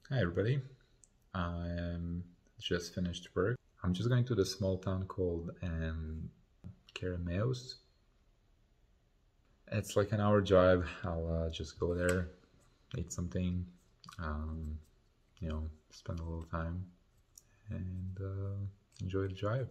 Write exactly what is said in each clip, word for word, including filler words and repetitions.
Hi everybody, I am just finished work. I'm just going to the small town called um, Keremeos. It's like an hour drive. I'll uh, just go there, eat something, um, you know, spend a little time and uh, enjoy the drive.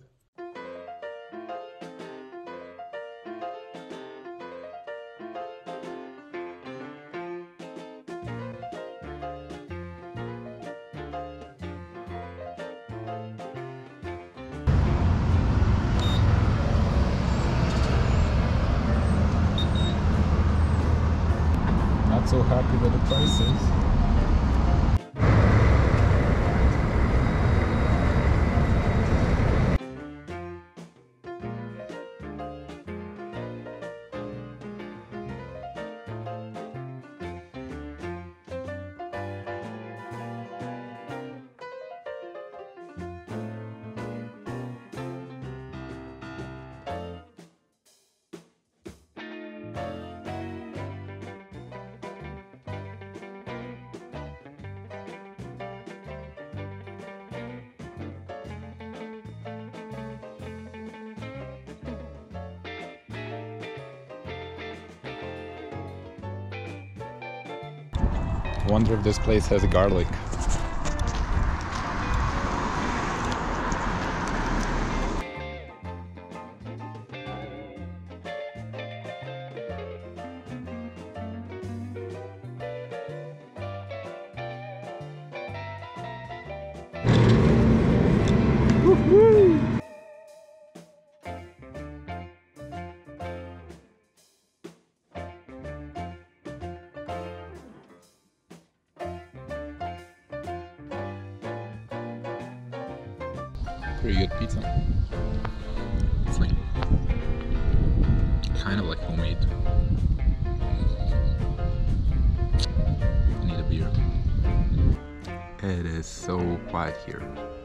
Not so happy with the prices. I wonder if this place has garlic. Woo-hoo! Pretty good pizza. It's like kind of like homemade. I need a beer. It is so quiet here.